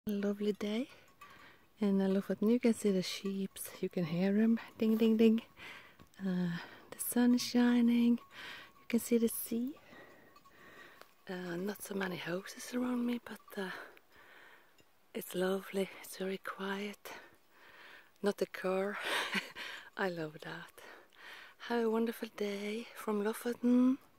A lovely day in Lofoten. You can see the sheep, you can hear them, ding ding ding. The sun is shining, you can see the sea. Not so many houses around me, but it's lovely, it's very quiet. Not a car. I love that. Have a wonderful day from Lofoten.